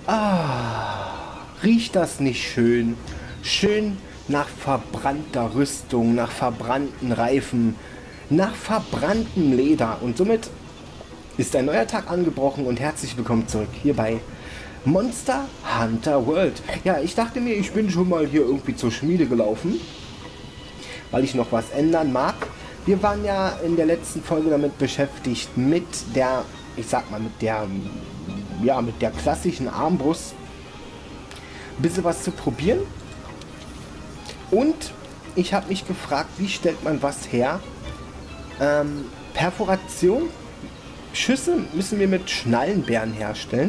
Riecht das nicht schön? Schön nach verbrannter Rüstung, nach verbrannten Reifen, nach verbranntem Leder. Und somit ist ein neuer Tag angebrochen und herzlich willkommen zurück hier bei Monster Hunter World. Ja, ich dachte mir, ich bin schon mal hier irgendwie zur Schmiede gelaufen, weil ich noch was ändern mag. Wir waren ja in der letzten Folge damit beschäftigt, mit der, ich sag mal, mit der klassischen Armbrust ein bisschen was zu probieren. Und ich habe mich gefragt, wie stellt man was her? Perforation. Schüsse müssen wir mit Schnallenbeeren herstellen.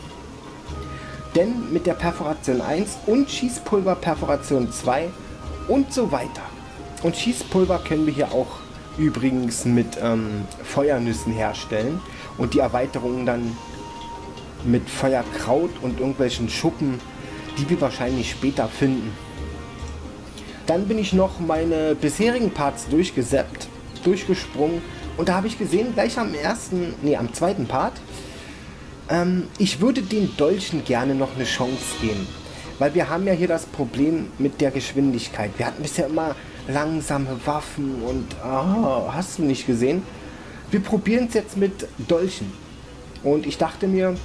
Denn mit der Perforation 1 und Schießpulver Perforation 2 und so weiter. Und Schießpulver können wir hier auch übrigens mit Feuernüssen herstellen. Und die Erweiterungen dann mit Feuerkraut und irgendwelchen Schuppen, die wir wahrscheinlich später finden. Dann bin ich noch meine bisherigen Parts durchgesprungen. Und da habe ich gesehen, gleich am zweiten Part, ich würde den Dolchen gerne noch eine Chance geben. Weil wir haben ja hier das Problem mit der Geschwindigkeit. Wir hatten bisher immer langsame Waffen und hast du nicht gesehen? Wir probieren es jetzt mit Dolchen. Und ich dachte mir,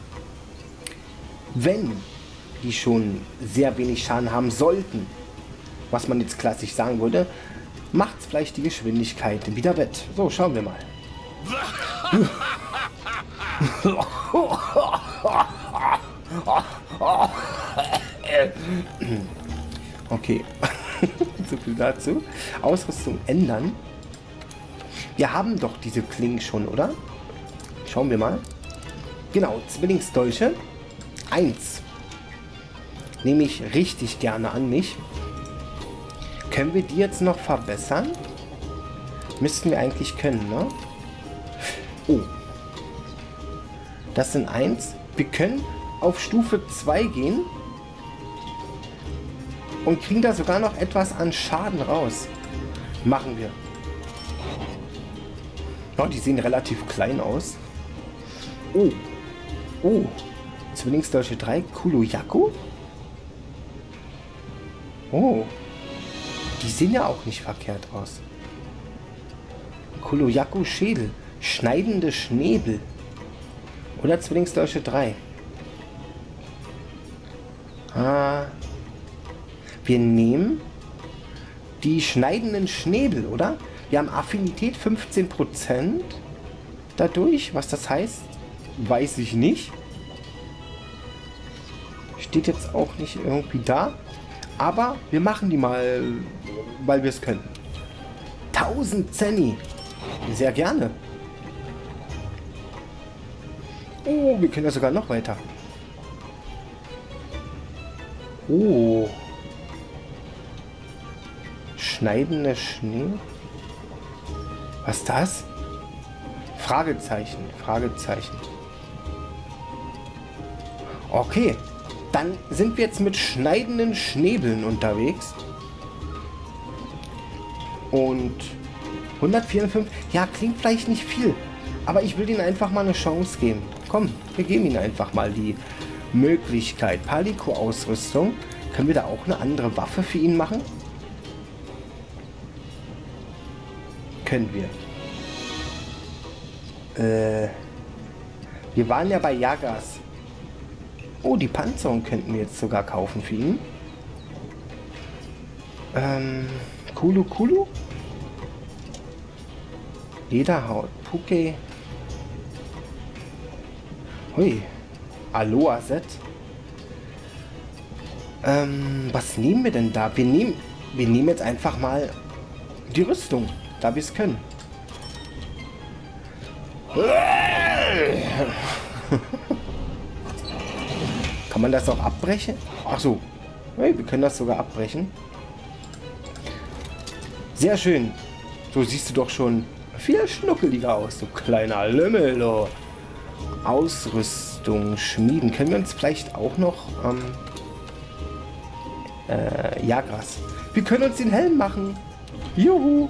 wenn die schon sehr wenig Schaden haben sollten, was man jetzt klassisch sagen würde, macht es vielleicht die Geschwindigkeit wieder wett. So, schauen wir mal. Okay, so viel dazu. Ausrüstung ändern. Wir haben doch diese Klingen schon, oder? Schauen wir mal. Genau, Zwillingsdolche. 1. Nehme ich richtig gerne an mich. Können wir die jetzt noch verbessern? Müssten wir eigentlich können, ne? Oh. Das sind 1. Wir können auf Stufe 2 gehen. Und kriegen da sogar noch etwas an Schaden raus. Machen wir. Oh, die sehen relativ klein aus. Oh. Oh. Zwillingsdolche 3. Kuloyaku. Oh. Die sehen ja auch nicht verkehrt aus. Kuloyaku Schädel. Schneidende Schnäbel. Oder Zwillingsdolche 3. Wir nehmen die schneidenden Schnäbel, oder? Wir haben Affinität 15% dadurch. Was das heißt, weiß ich nicht. Steht jetzt auch nicht irgendwie da. Aber wir machen die mal, weil wir es können. 1000 Zenny. Sehr gerne. Oh, wir können ja sogar noch weiter. Oh. Schneidende Schnee. Was ist das? Fragezeichen. Fragezeichen. Okay. Dann sind wir jetzt mit schneidenden Schnäbeln unterwegs. Und 154. Ja, klingt vielleicht nicht viel. Aber ich will ihnen einfach mal eine Chance geben. Komm, wir geben ihnen einfach mal die Möglichkeit. Palico-Ausrüstung. Können wir da auch eine andere Waffe für ihn machen? Können wir. Wir waren ja bei Jagas. Oh, die Panzerung könnten wir jetzt sogar kaufen für ihn. Kulu. Lederhaut. Puke. Hui. Aloha Set. Was nehmen wir denn da? Wir nehmen jetzt einfach mal die Rüstung, da wir es können. Kann man das auch abbrechen? Ach so. Hey, wir können das sogar abbrechen. Sehr schön. So siehst du doch schon viel schnuckeliger aus, du kleiner Lümmel. Oh. Ausrüstung, Schmieden. Können wir uns vielleicht auch noch... Jagras. Wir können uns den Helm machen. Juhu.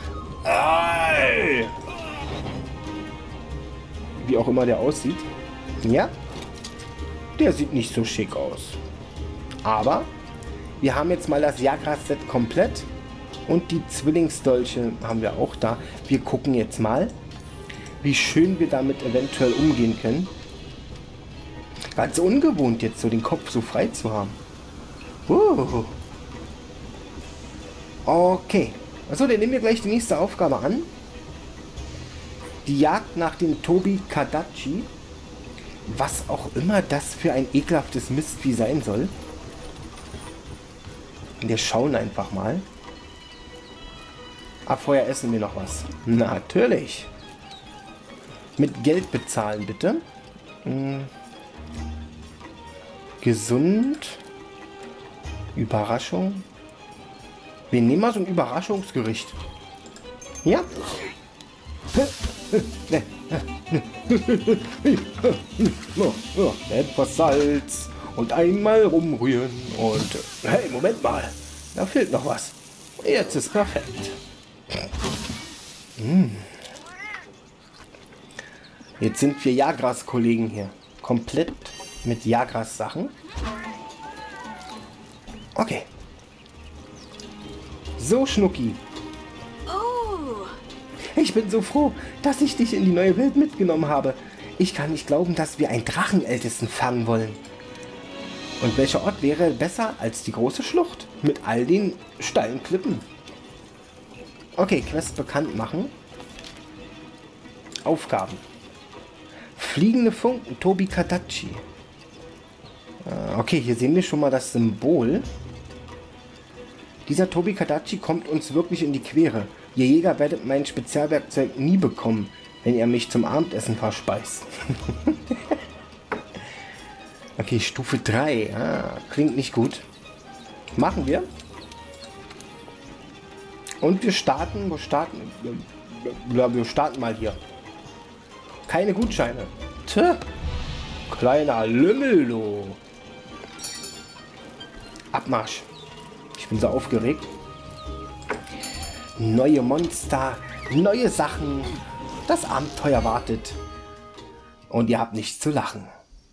Wie auch immer der aussieht. Ja, der sieht nicht so schick aus. Aber wir haben jetzt mal das Jagras-Set komplett. Und die Zwillingsdolche haben wir auch da. Wir gucken jetzt mal, wie schön wir damit eventuell umgehen können. Ganz ungewohnt jetzt so den Kopf so frei zu haben. Okay. Achso, dann nehmen wir gleich die nächste Aufgabe an. Die Jagd nach dem Tobi-Kadachi. Was auch immer das für ein ekelhaftes Mistvieh sein soll. Wir schauen einfach mal. Ah, vorher essen wir noch was. Natürlich. Mit Geld bezahlen, bitte. Gesund. Überraschung. Wir nehmen mal so ein Überraschungsgericht. Ja. Etwas Salz und einmal rumrühren und hey, Moment mal, da fehlt noch was. Jetzt ist perfekt. Jetzt sind wir Jagras-Kollegen hier. Komplett mit Jagras-Sachen. Okay. So, Schnucki. Ich bin so froh, dass ich dich in die neue Welt mitgenommen habe. Ich kann nicht glauben, dass wir einen Drachenältesten fangen wollen. Und welcher Ort wäre besser als die große Schlucht mit all den steilen Klippen? Okay, Quest bekannt machen. Aufgaben. Fliegende Funken, Tobi-Kadachi. Okay, hier sehen wir schon mal das Symbol. Dieser Tobi-Kadachi kommt uns wirklich in die Quere. Ihr Jäger werdet mein Spezialwerkzeug nie bekommen, wenn ihr mich zum Abendessen verspeist. Okay, Stufe 3. Ah, klingt nicht gut. Machen wir. Und wir starten. Wir starten mal hier. Keine Gutscheine. Tja, kleiner Lümmel, du. Abmarsch. Ich bin so aufgeregt. Neue Monster, neue Sachen. Das Abenteuer wartet. Und ihr habt nichts zu lachen.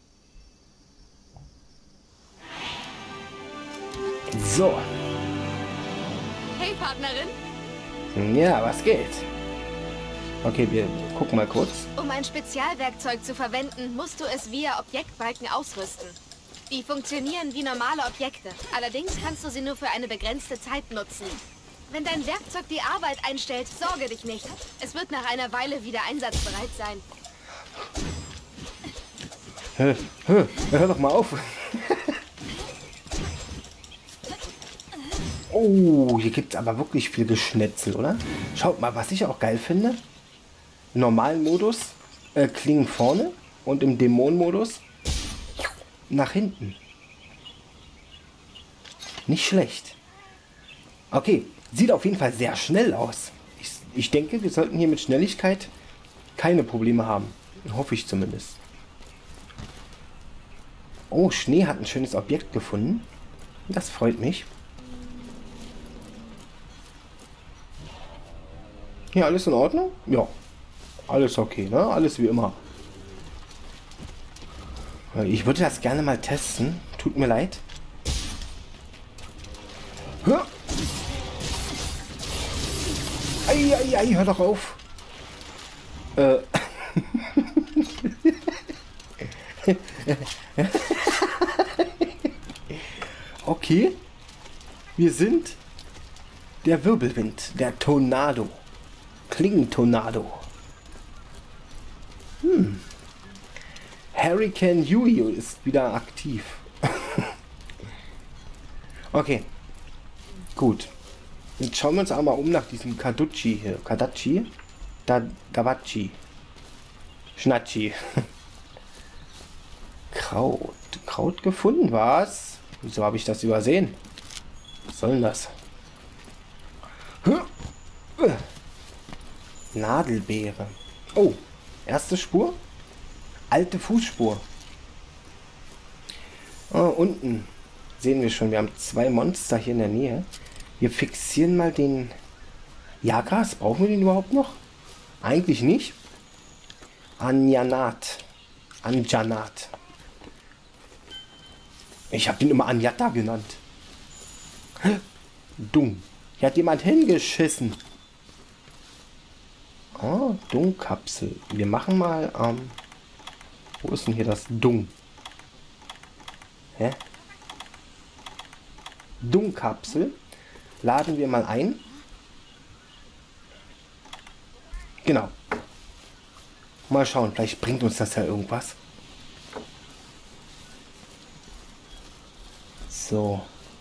So. Hey, Partnerin. Ja, was geht? Okay, wir gucken mal kurz. Um ein Spezialwerkzeug zu verwenden, musst du es via Objektbalken ausrüsten. Die funktionieren wie normale Objekte. Allerdings kannst du sie nur für eine begrenzte Zeit nutzen. Wenn dein Werkzeug die Arbeit einstellt, sorge dich nicht. Es wird nach einer Weile wieder einsatzbereit sein. Hör doch mal auf. Oh, hier gibt es aber wirklich viel Geschnetzel, oder? Schaut mal, was ich auch geil finde. Im normalen Modus Klingen vorne und im Dämonenmodus nach hinten. Nicht schlecht. Okay, sieht auf jeden Fall sehr schnell aus. Ich denke, wir sollten hier mit Schnelligkeit keine Probleme haben. Hoffe ich zumindest. Oh, Schnee hat ein schönes Objekt gefunden. Das freut mich. Ja, alles in Ordnung? Ja. Alles okay, ne? Alles wie immer. Ich würde das gerne mal testen. Tut mir leid. Hör! Ei, hör doch auf. Okay. Wir sind der Wirbelwind, der Tornado. Klingentornado. Hurricane Yui ist wieder aktiv. Okay. Gut. Jetzt schauen wir uns einmal um nach diesem Kadachi hier. Kadachi? Dawachi. Schnatschi. Kraut gefunden, was? Wieso habe ich das übersehen? Was soll denn das? Nadelbeere. Oh, erste Spur. Alte Fußspur. Oh, unten sehen wir schon, wir haben 2 Monster hier in der Nähe. Wir fixieren mal den Jagras. Brauchen wir den überhaupt noch? Eigentlich nicht. Anjanat. Anjanat. Ich habe den immer Anjata genannt. Dumm. Hier hat jemand hingeschissen. Oh, Dung-Kapsel. Wir machen mal, wo ist denn hier das Dung? Hä? Dung-Kapsel. Laden wir mal ein. Genau. Mal schauen, vielleicht bringt uns das ja irgendwas. So.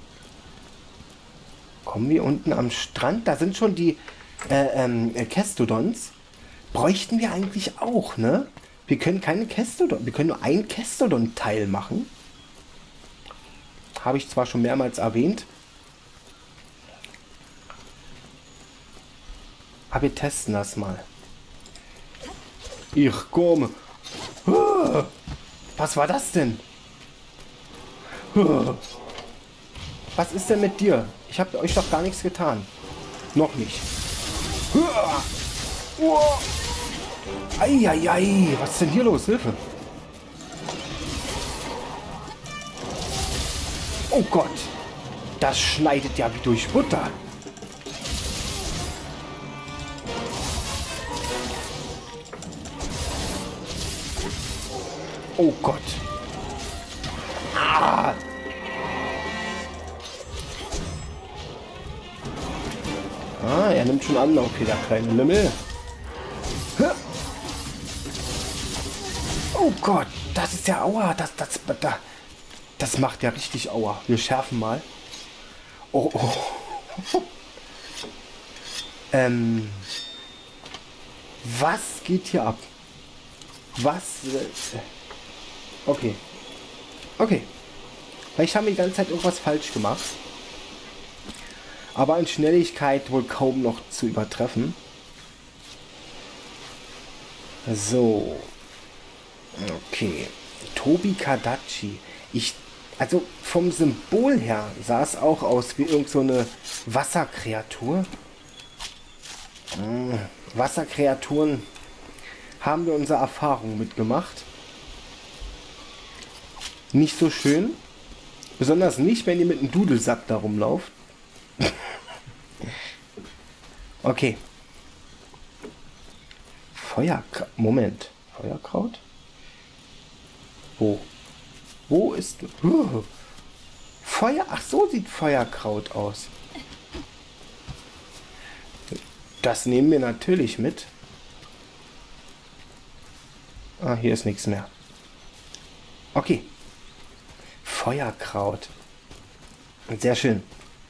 Kommen wir unten am Strand? Da sind schon die Kestodons. Bräuchten wir eigentlich auch, ne? Wir können keine Kestodon, wir können nur ein Kestodon-Teil machen. Habe ich zwar schon mehrmals erwähnt. Aber wir testen das mal. Ich komme. Was war das denn? Was ist denn mit dir? Ich habe euch doch gar nichts getan. Noch nicht. Eieiei, was ist denn hier los? Hilfe. Oh Gott. Das schneidet ja wie durch Butter. Oh Gott. Ah. Er nimmt schon an, okay, der kleine Lümmel. Oh Gott, das ist ja Aua. Das macht ja richtig Aua. Wir schärfen mal. Oh, oh. Was geht hier ab? Was? Okay. Okay. Vielleicht haben wir die ganze Zeit irgendwas falsch gemacht. Aber in Schnelligkeit wohl kaum noch zu übertreffen. So. Okay. Tobi Kadachi. Also vom Symbol her sah es auch aus wie irgend so eine Wasserkreatur. Wasserkreaturen haben wir unsere Erfahrung mitgemacht. Nicht so schön. Besonders nicht, wenn ihr mit einem Dudelsack da rumlauft. Okay. Moment. Feuerkraut? Wo? Wo ist... Feuer... Ach, so sieht Feuerkraut aus. Das nehmen wir natürlich mit. Ah, hier ist nichts mehr. Okay. Feuerkraut. Sehr schön.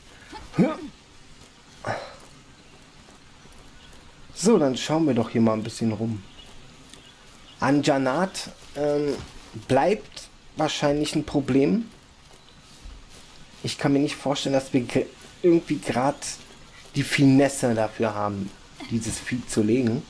So, dann schauen wir doch hier mal ein bisschen rum. Anjanat bleibt wahrscheinlich ein Problem. Ich kann mir nicht vorstellen, dass wir irgendwie gerade die Finesse dafür haben, dieses Vieh zu legen.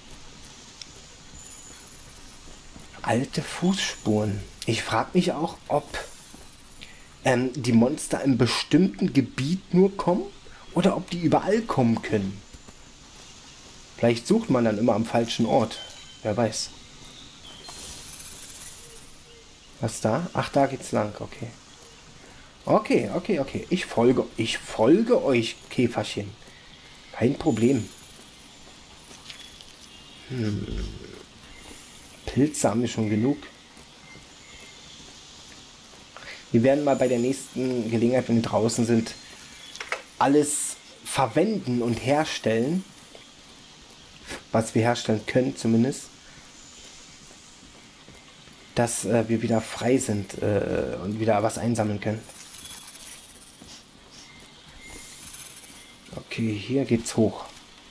Alte Fußspuren. Ich frage mich auch, ob die Monster im bestimmten Gebiet nur kommen oder ob die überall kommen können. Vielleicht sucht man dann immer am falschen Ort. Wer weiß. Was da? Ach, da geht's lang. Okay. Okay. Ich folge euch, Käferchen. Kein Problem. Pilze haben wir schon genug. Wir werden mal bei der nächsten Gelegenheit, wenn wir draußen sind, alles verwenden und herstellen. Was wir herstellen können zumindest. Dass wir wieder frei sind und wieder was einsammeln können. Okay, hier geht's hoch.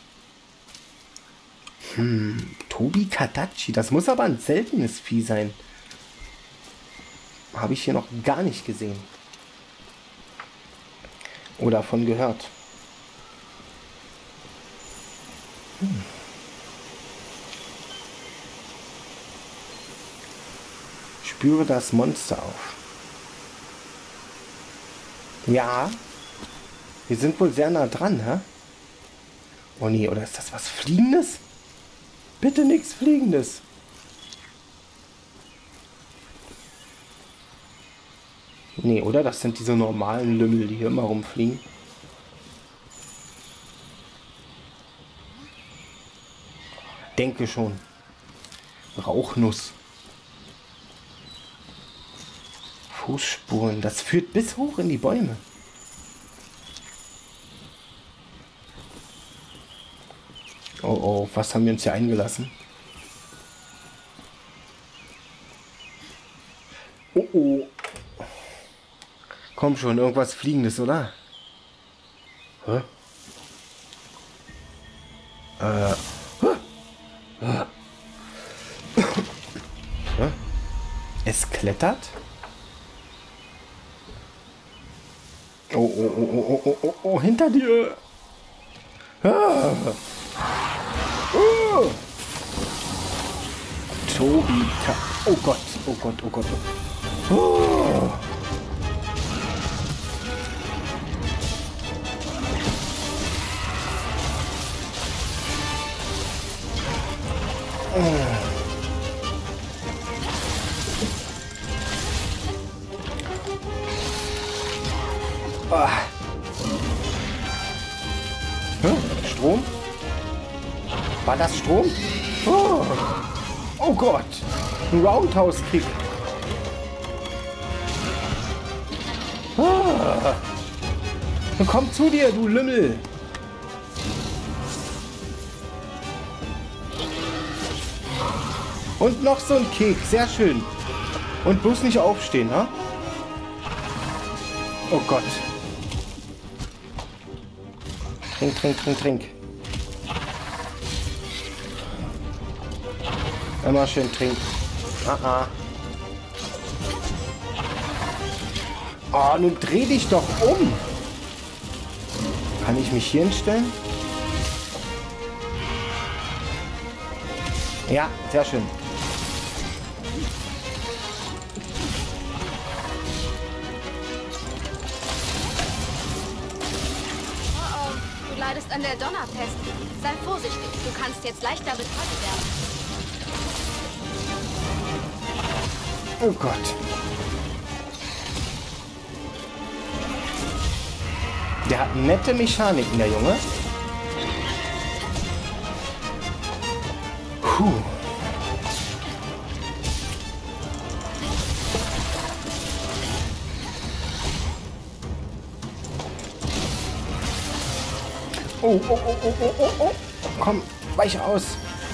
Tobi Kadachi, das muss aber ein seltenes Vieh sein. Habe ich hier noch gar nicht gesehen. Oder davon gehört. Spüre das Monster auf. Ja. Wir sind wohl sehr nah dran, hä? Oh nee, oder ist das was Fliegendes? Bitte nichts Fliegendes. Nee, oder? Das sind diese normalen Lümmel, die hier immer rumfliegen. Denke schon. Rauchnuss. Fußspuren. Das führt bis hoch in die Bäume. Oh, oh, was haben wir uns hier eingelassen? Oh, oh. Komm schon, irgendwas Fliegendes, oder? Hä? Es klettert? Oh, oh, oh, oh, oh, oh, oh, hinter dir! Ah. Oh. Tobi, oh Gott, oh Gott, oh Gott. Oh. Ah. Strom? War das Strom? Oh, oh Gott. Ein Roundhouse-Kick. Ah. Komm zu dir, du Lümmel. Und noch so ein Kick. Sehr schön. Und bloß nicht aufstehen, ha? Oh Gott. Trink, trink, trink, trink. Immer schön trinken. Ah, ah. Oh, nun dreh dich doch um. Kann ich mich hier hinstellen? Ja, sehr schön. Du leidest an der Donnerpest. Sei vorsichtig, du kannst jetzt leicht damit krank werden. Oh Gott. Der hat nette Mechaniken, der Junge. Puh. Oh, oh, oh, oh, oh, oh, oh. Komm, weich aus.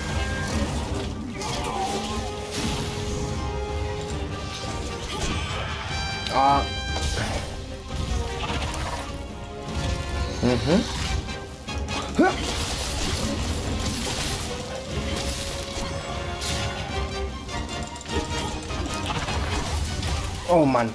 Ah. Mhm. Hör. Oh Mann.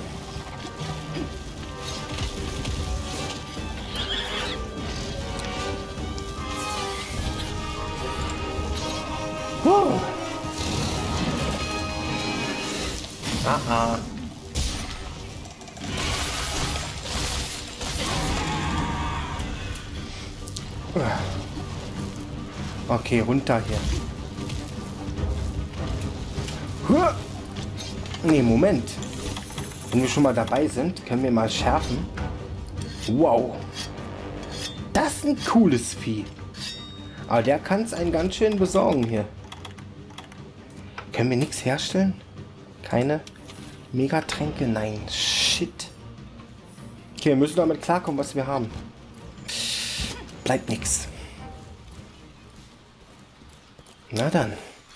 Aha. Okay, runter hier. Nee, Moment. Wenn wir schon mal dabei sind, können wir mal schärfen. Wow. Das ist ein cooles Vieh. Aber der kann es einen ganz schön besorgen hier. Können wir nichts herstellen? Keine Megatränke? Nein. Shit. Okay, wir müssen damit klarkommen, was wir haben. Bleibt nichts. Na dann.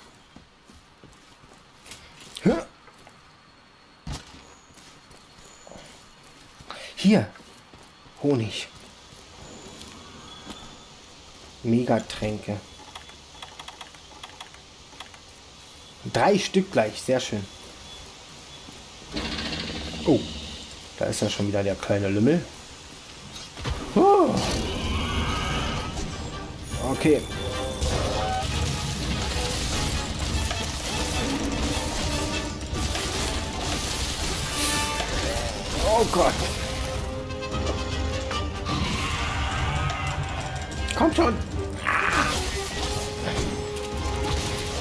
Hier. Honig. Megatränke. 3 Stück gleich. Sehr schön. Oh. Da ist ja schon wieder der kleine Lümmel. Oh. Okay. Oh Gott. Kommt schon.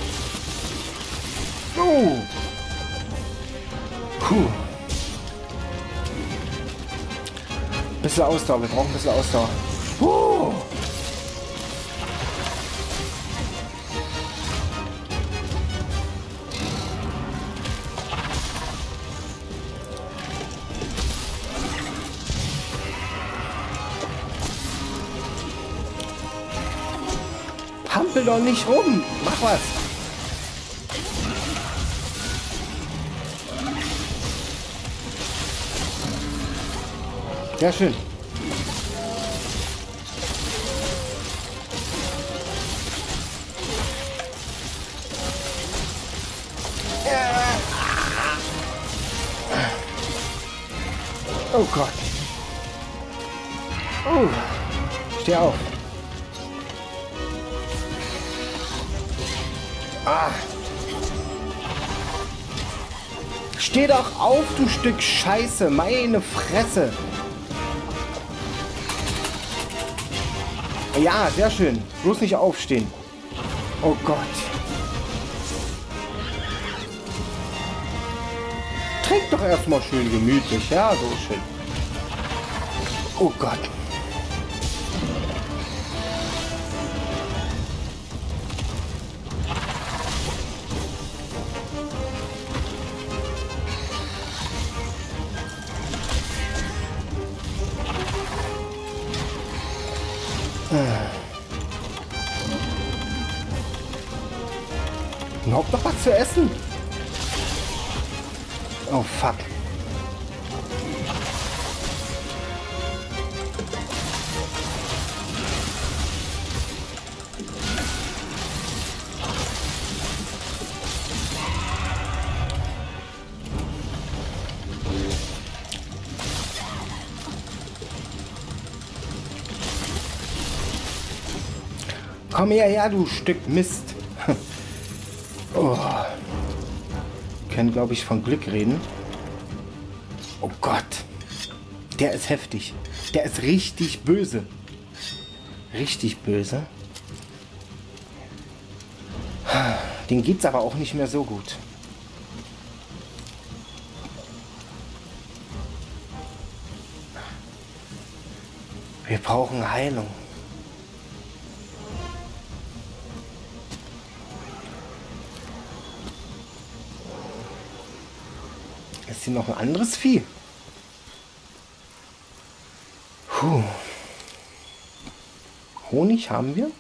Oh. Puh. bisschen Ausdauer. Wir brauchen ein bisschen Ausdauer. Hampel doch nicht rum. Mach was. Sehr schön. Oh Gott. Oh. Steh auf. Ah. Steh doch auf, du Stück Scheiße. Meine Fresse. Ja, sehr schön. Bloß nicht aufstehen. Oh Gott. Trink doch erstmal schön gemütlich. Ja, so schön. Oh Gott. Überhaupt noch was zu essen? Oh fuck. Komm hierher, du Stück Mist. Oh. Können, glaube ich, von Glück reden. Oh Gott. Der ist heftig. Der ist richtig böse. Richtig böse. Den geht's aber auch nicht mehr so gut. Wir brauchen Heilung. Ist hier noch ein anderes Vieh? Puh. Honig haben wir.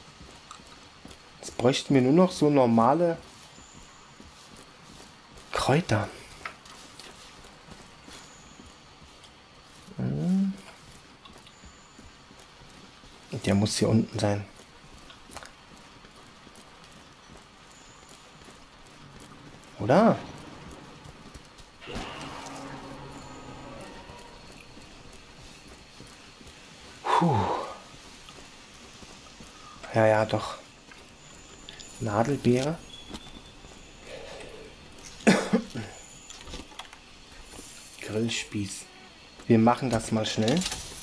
Jetzt bräuchten wir nur noch so normale Kräuter. Der muss hier unten sein. Oder? Puh. Ja, ja, doch. Nadelbeere. Grillspieß. Wir machen das mal schnell.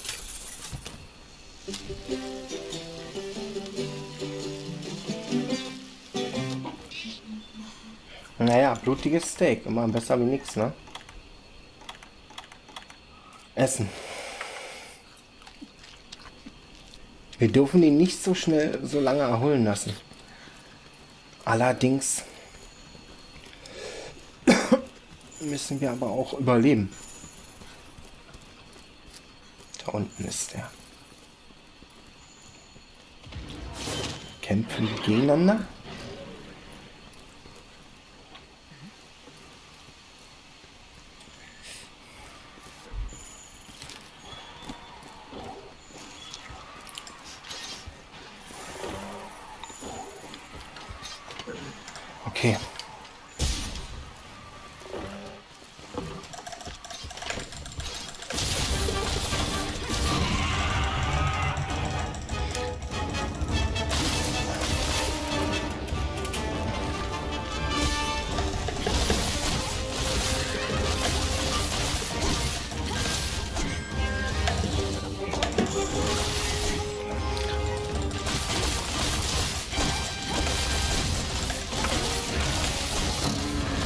Naja, blutiges Steak. Immer besser wie nichts, ne? Essen. Wir dürfen ihn nicht so schnell, so lange erholen lassen. Allerdings müssen wir aber auch überleben. Da unten ist er. Kämpfen wir gegeneinander? Okay.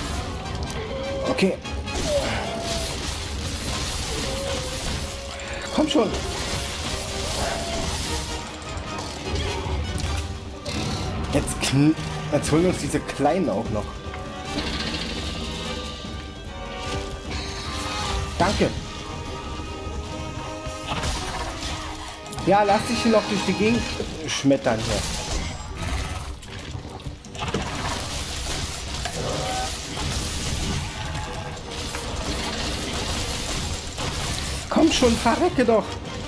Okay. Komm schon. Jetzt holen wir uns diese Kleinen auch noch. Danke. Ja, lass dich hier noch durch die Gegend schmettern hier. Komm schon, verrecke doch.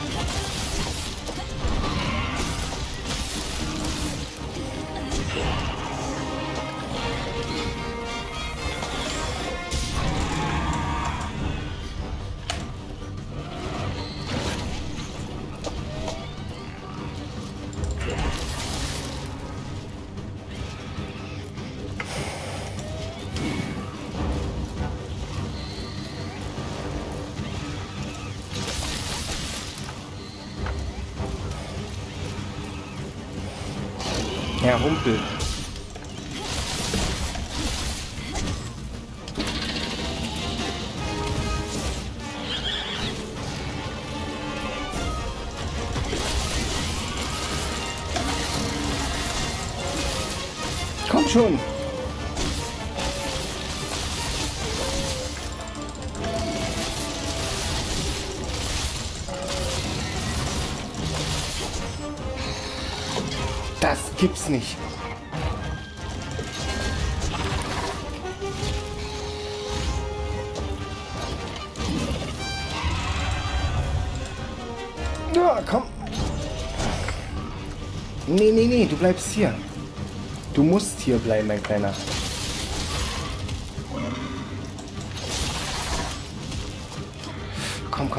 Herr Humpel. Komm schon. Das gibt's nicht. Ja, komm. Nee, du bleibst hier. Du musst hier bleiben, mein Kleiner. Komm.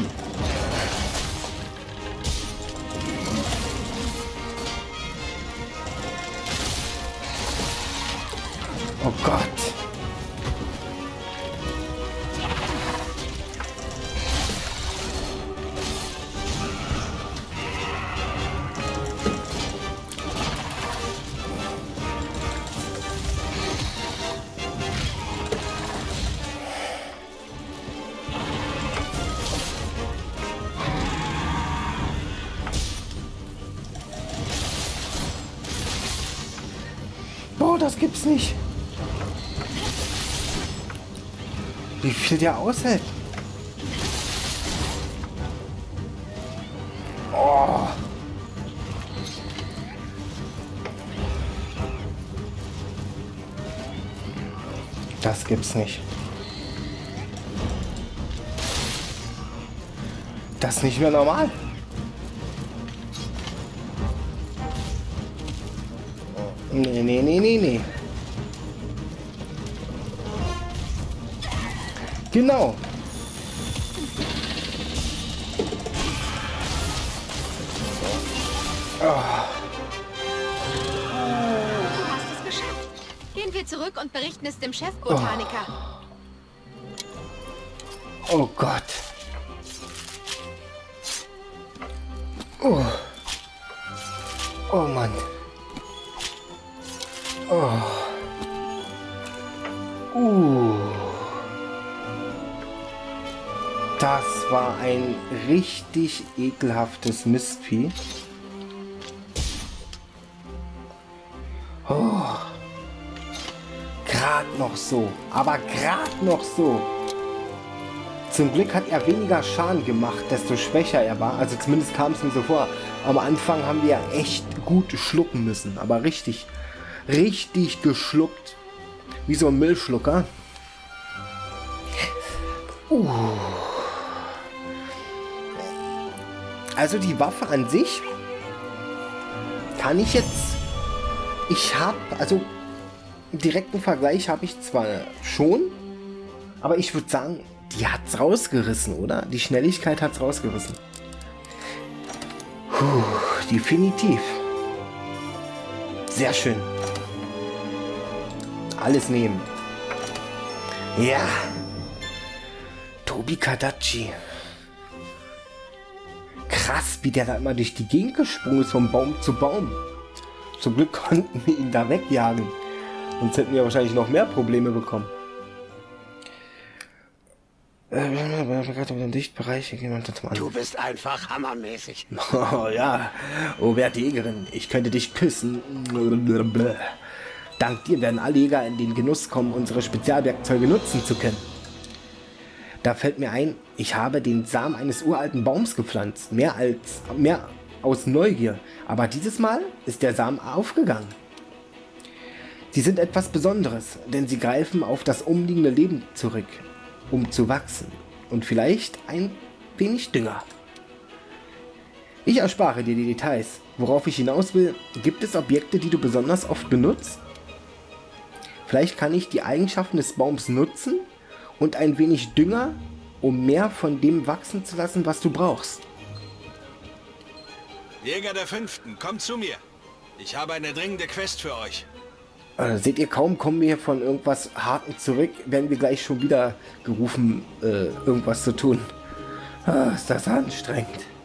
Oh Gott. Boah, das gibt's nicht. Wie viel der aushält. Oh. Das gibt's nicht. Das ist nicht mehr normal. Nee. Genau. Du hast es geschafft. Gehen wir zurück und berichten es dem Chefbotaniker. Oh Gott. Oh. Oh Mann. Oh. Das war ein richtig ekelhaftes Mistvieh. Oh. Gerade noch so. Aber gerade noch so. Zum Glück hat er weniger Schaden gemacht, desto schwächer er war. Also zumindest kam es mir so vor. Am Anfang haben wir echt gut schlucken müssen. Aber richtig geschluckt. Wie so ein Müllschlucker. Also die Waffe an sich kann ich jetzt... also direkten Vergleich habe ich zwar schon, aber ich würde sagen, die hat's rausgerissen, oder? Die Schnelligkeit hat's rausgerissen. Definitiv. Sehr schön. Alles nehmen. Ja. Tobi-Kadachi. Krass, wie der da immer durch die Gegend gesprungen ist, von Baum zu Baum. Zum Glück konnten wir ihn da wegjagen. Sonst hätten wir wahrscheinlich noch mehr Probleme bekommen. Gerade um den Dichtbereich. Du bist einfach hammermäßig. Oh ja, oh werte Jägerin, ich könnte dich küssen. Dank dir werden alle Jäger in den Genuss kommen, unsere Spezialwerkzeuge nutzen zu können. Da fällt mir ein, ich habe den Samen eines uralten Baums gepflanzt. Mehr aus Neugier. Aber dieses Mal ist der Samen aufgegangen. Sie sind etwas Besonderes, denn sie greifen auf das umliegende Leben zurück, um zu wachsen. Und vielleicht ein wenig Dünger. Ich erspare dir die Details. Worauf ich hinaus will, gibt es Objekte, die du besonders oft benutzt? Vielleicht kann ich die Eigenschaften des Baums nutzen und ein wenig Dünger, um mehr von dem wachsen zu lassen, was du brauchst. Jäger der 5., kommt zu mir. Ich habe eine dringende Quest für euch. Seht ihr, kaum kommen wir hier von irgendwas Hartem zurück, werden wir gleich schon wieder gerufen, irgendwas zu tun. Ist das anstrengend.